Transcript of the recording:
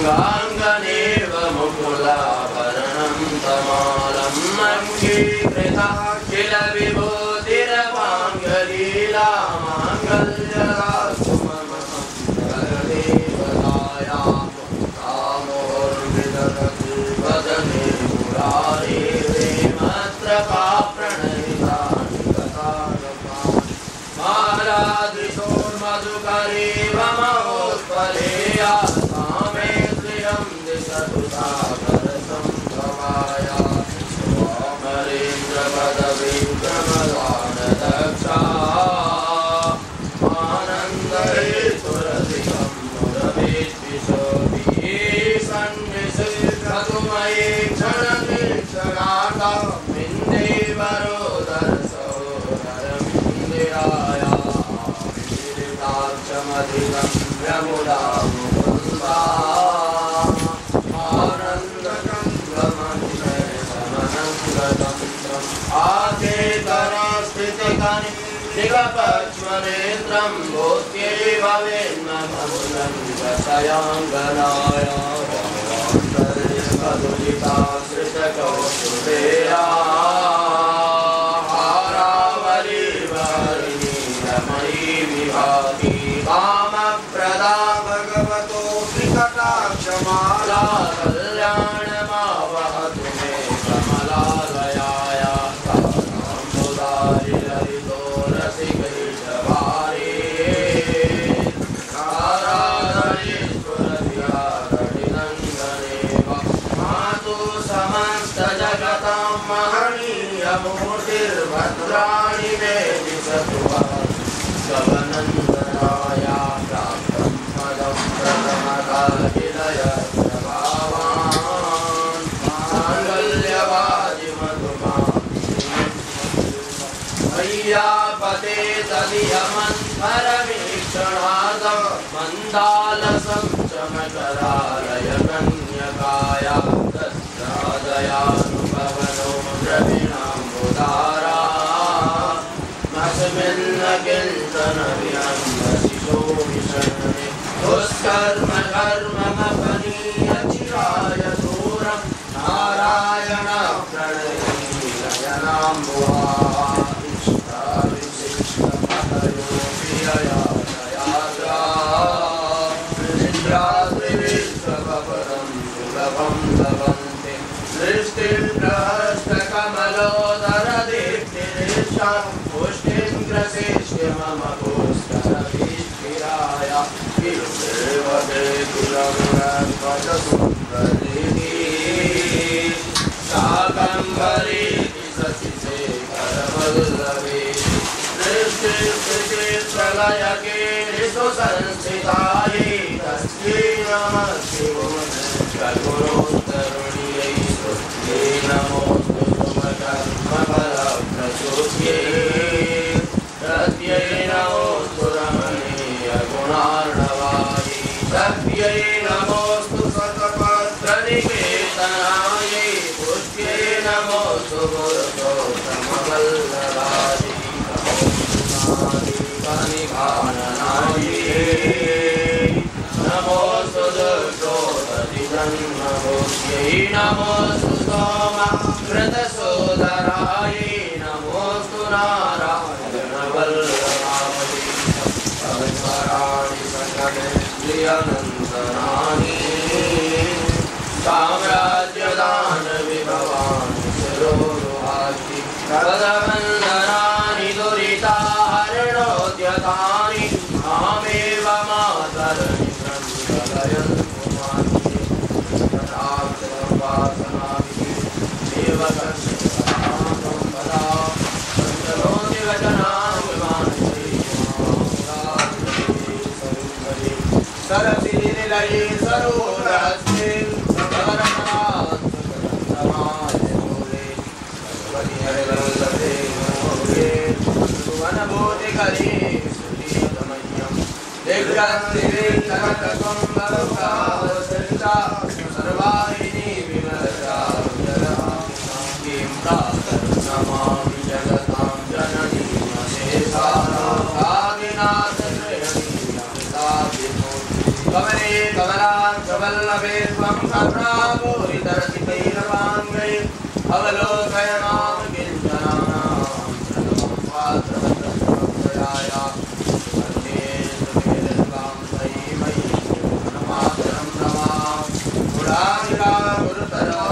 अंगांगनेव मुकुलाभरणं तमालं अंगीकृता किल विभूतिरवाङ्गलीला माङ्गल्यरास्तु मम मंगलदेवताया कामोर्विदधति वदने मुरारे मत्रपा प्रणहितानि कथागमानि मालादृशोर्मधुकरेव महोत्पलेया सामे श्रियं दिशतु सागरसंभवाया स्वामरेन्द्रपदविक्रमदानदक्षा आनन्दहेतुरधिकं मुरवेद्विषोभिः सन्निषिद्धतुमये क्षणमीक्षणार्धं मिन्देवरोदरसोदरमिन्दिराया विविधाक्षमधिकं व्यमुदा मुकुन्दा आनन्दगङ्गमनिशयसमनङ्गतन्त्रम् आकेतनस्थितिकनि दिगपक्ष्मनेत्रं भूत्यैव वेन्ममुलं गतयाङ्गनाय मधुलिताश्रितकौस्तुभेया हारावलीवरिणी रमणी विभाति कामप्रदा भगवतो त्रिकटाक्षमाला कल्याणमावहतु मे कमलालयाया कामोदारिललितो रसिकैषवारे राराधरीश्वरधियारणिनन्दनेव मातु समस्तजगतां महनीयमूर्तिर्भद्राणि मे दिशतु गवनन्दनाया प्राप्तं पदं प्रथमकालिलयप्रभावान् मय्यापते तदियमन्मरवीक्षणादं मन्दालसं चमकरालय कन्यकाया दस्रादयानुभवनो द्रविणाम्बुदारा मस्मिन्न किञ्चन विहङ्गशिशो विषण्णे दुष्कर्म कर्ममपनीय चिराय दूरं नारायण प्रणयनाम्बुहा दृष्टिर्प्रहस्तकमलोदरदीप्तिरेषां पुष्टिं ग्रसिष्य मम पुष्करवीक्षिराय विरुदेवते कुलमुरध्वजसुन्दरीति शाकम्भरीति शशिशेखरवल्लभेति दृष्टिर्प्रलयकेषु संस्थितायै तस्यै नमः शिवोत्तरुण्यै स्तुत्यै नमोऽस्तु सुमकर्मफलप्रसूत्यै प्रत्यै नमोऽस्तु रमणीयगुणार्णवायै सत्यै नमोऽस्तु शतपत्रनिकेतनायै पुष्ट्यै नमोऽस्तु पुरुषोत्तमवल्लभायै नमोऽस्तु दुष्टोदधिजन्मभूत्यै नमोऽस्तु सोमकृतसोदरायै नमोऽस्तु नारायणवल्लभायै संस्मराणि सकलेन्द्रियनन्दनानि साम्राज्यदानविभवानि शिरोरुहासि पदवन्दनानि दुरिताहरणोद्यतानि मामेव मातरनि संकलयन्तु मान्ये कटाक्षवासनाभिः देवकर्षणां पदा सञ्चरोति वचनानि मानसे सरसिनिलये सरोवरस्ते सर्वाहिनी विमला नमामि जगतां जननी कमले कमला कमल सर्वे स्वं सप्रागोरितरसितैरवाङ्गै अवलोकयनां किञ्चनानां प्रणवं पात्रवत्रयाय वन्दे सुखेदस्वां तयि मयि नमातरं नमा गुणानिरा गुरुतरा